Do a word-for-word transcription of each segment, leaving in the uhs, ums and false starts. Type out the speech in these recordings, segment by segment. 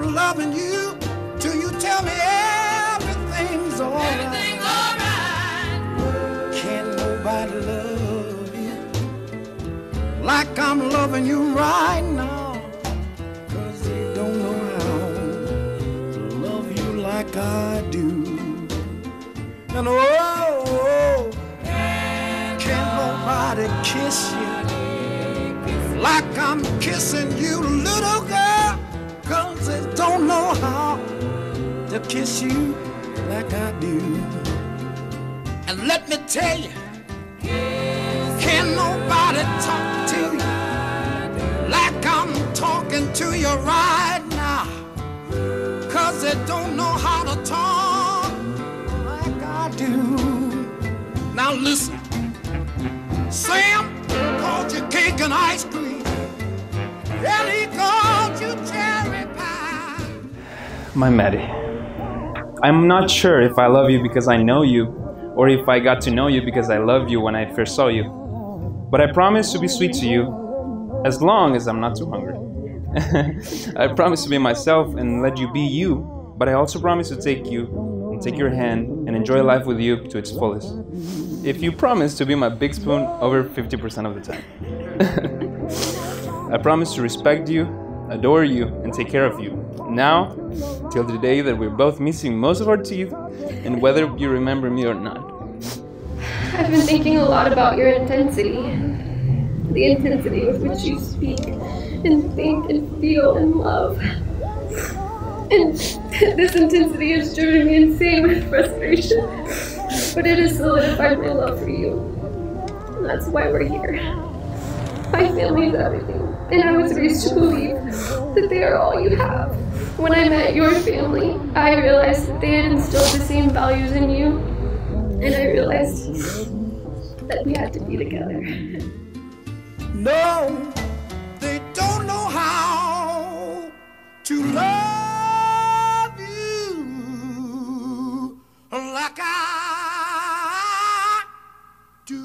I'm loving you till you tell me everything's all right. Everything's all right. Can't nobody love you like I'm loving you right now, 'cause they don't know how to love you like I do. And oh, oh, can't nobody kiss you like I'm kissing you, little girl, 'cause they don't know how to kiss you like I do. And let me tell you, can't nobody talk to you like I'm talking to you right now, 'cause they don't know how to talk like I do. Now listen, Sam called you cake and ice cream, and he called you cherry pie. My Maddie, I'm not sure if I love you because I know you, or if I got to know you because I loved you when I first saw you. But I promise to be sweet to you, as long as I'm not too hungry. I promise to be myself and let you be you, but I also promise to take you and take your hand and enjoy life with you to its fullest. If you promise to be my big spoon over fifty percent of the time. I promise to respect you, adore you, and take care of you. Now, till the day that we're both missing most of our teeth, and whether you remember me or not. I've been thinking a lot about your intensity. The intensity with which you speak and think and feel and love. And this intensity has driven me insane with frustration. But it has solidified my love for you. And that's why we're here. My family is everything, and I was raised to believe that they are all you have. When I met your family, I realized that they had instilled the same values in you, and I realized that we had to be together. No, they don't know how to love you like I do.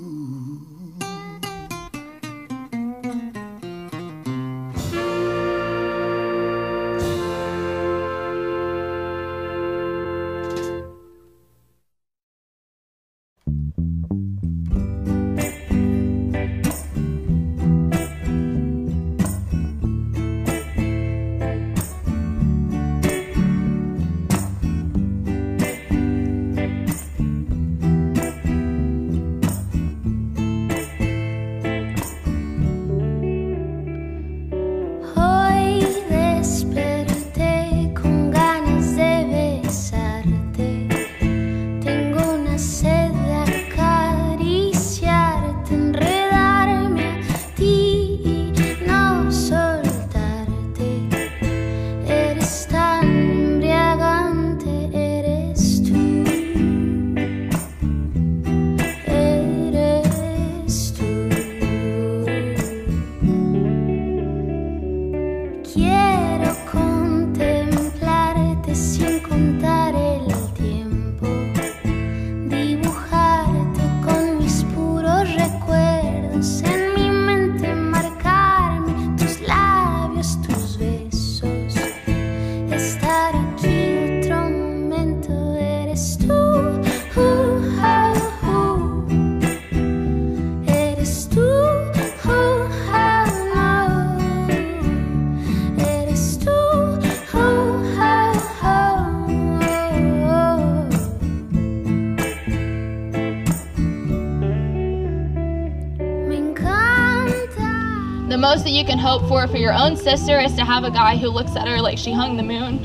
The most that you can hope for for your own sister is to have a guy who looks at her like she hung the moon.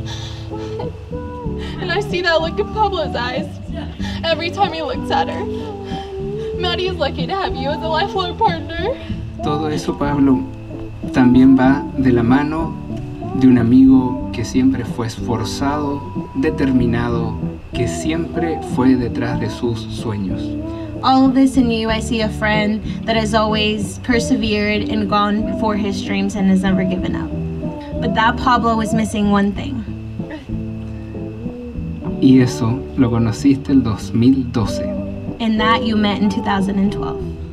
And I see that look in Pablo's eyes every time he looks at her. Maddie is lucky to have you as a lifelong partner. Todo eso, Pablo, también va de la mano de un amigo que siempre fue esforzado, determinado, que siempre fue detrás de sus sueños. All of this in you, I see a friend that has always persevered and gone for his dreams and has never given up. But that Pablo was missing one thing. Y eso lo conociste el dos mil doce. And that you met in two thousand twelve.